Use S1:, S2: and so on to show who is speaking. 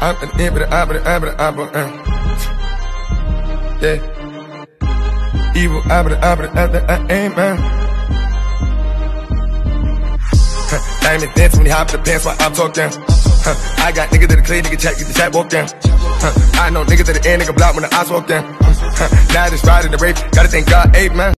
S1: I'm at the end, but yeah. Evil, I ain't man. Diamond dance when he hop the pants while I'm talking. I got niggas that are clear, nigga check, get the chat walk down. I know niggas that are air, nigga block when the eyes walk down. Now this ride in the rape, gotta thank God, 8 man.